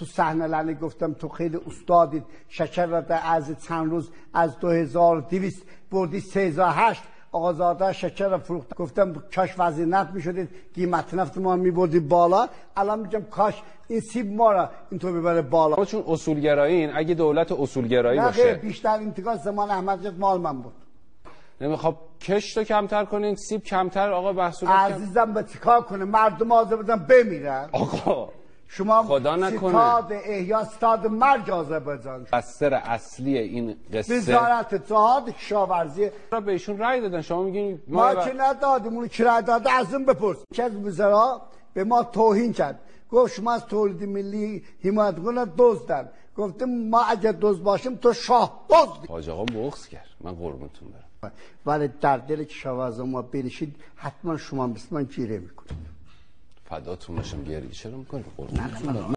تو صحنه لعنه گفتم تو خیلی استادید، شکر را در عرض چند روز از 2200 بردی 3008. آقازاده شکر را فروخت. گفتم کاش وزینت میشدید، قیمت نفت ما میبردید بالا. الان میگم کاش این سیب ما را اینطور ببره بالا. چون اصولگرایین، اگه دولت اصولگرایی باشه بیشتر انتقال زمان احمدی مال من بود. نمیخواد کشتو کمتر کنین، سیب کمتر، آقا محصولات عزیزم به چیکار کنه؟ مردم آذربایجان بمیرن. آقا شما خدا نکنه ستاد احیا، ستاد مرگ آذربایجان. مقصر اصلی این قصه وزارت اتحاد کشاورزی را به ایشون رأی دادن. شما میگین ما که ندادیم، اون که رأی داده از اون بپرس. که از وزرا به ما توهین کرد، گفت شما از تولید ملی حمایت کنید، دزدن. گفتم ما اگه دزد باشیم تو شاه دزدی. حاج آقا بغض کرد، من قربونتون برم. ولی در دل کشاورزان ما بنشید حتما شما مثل من گیره میکنید. فداتون باشم، گریه چرا میکنید؟ قربونتون برم.